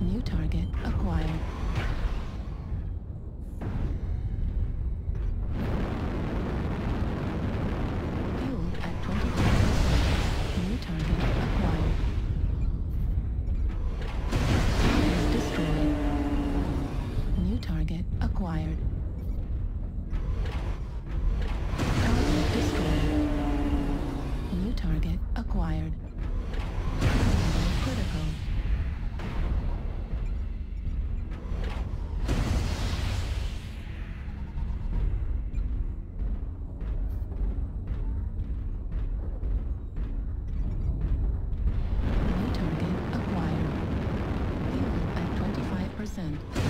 New target acquired. Fueled at 25%. New target acquired. Destroyed. New target acquired. Target destroyed. New target acquired. Critical. New target acquired. Fuel at 25%.